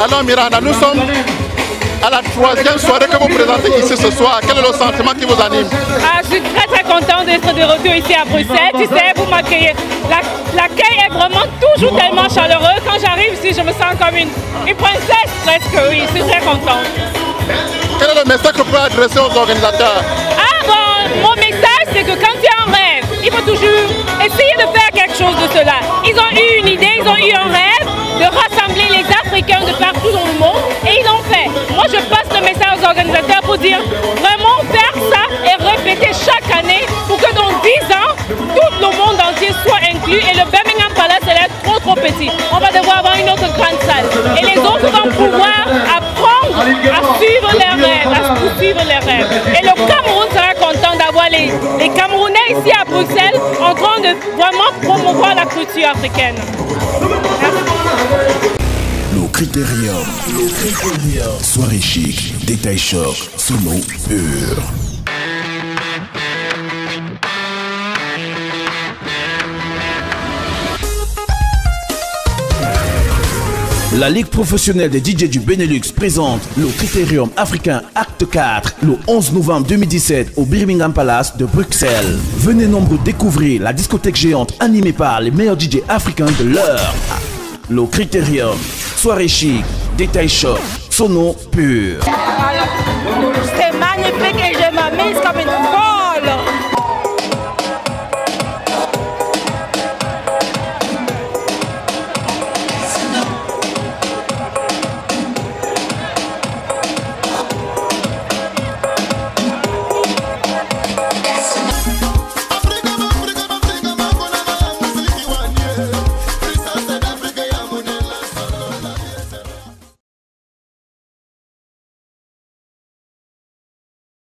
Alors Miranda, nous sommes à la troisième soirée que vous présentez ici ce soir. Quel est le sentiment qui vous anime? Je suis très contente d'être de retour ici à Bruxelles. Tu sais, vous m'accueillez. L'accueil est vraiment toujours tellement chaleureux. Quand j'arrive ici, je me sens comme une princesse presque, oui. Je suis très contente. Quel est le message que vous pouvez adresser aux organisateurs? Mon message, c'est que quand tu as un rêve, il faut toujours essayer de faire quelque chose de cela. Ils ont eu une idée, ils ont eu un rêve de rassembler les Africains de partout dans le monde et ils l'ont fait. Moi, je passe le message aux organisateurs pour dire vraiment faire ça et répéter chaque année pour que dans 10 ans, tout le monde entier soit inclus et le Birmingham Palace est trop petit. On va devoir avoir une autre grande salle et les autres vont pouvoir apprendre à suivre leurs rêves, à poursuivre leurs rêves. Et le Cameroun sera content d'avoir les Camerounais ici à Bruxelles en train de vraiment promouvoir la culture africaine. Le Critérium. Soirée chic, détail choc, sono pur. La Ligue professionnelle des DJ du Benelux présente le Critérium africain Acte 4 le 11 novembre 2017 au Birmingham Palace de Bruxelles. Venez nombreux découvrir la discothèque géante animée par les meilleurs DJ africains de l'heure. Le Critérium, soirée chic, détail choc, sono pur. C'est magnifique et je m'amuse comme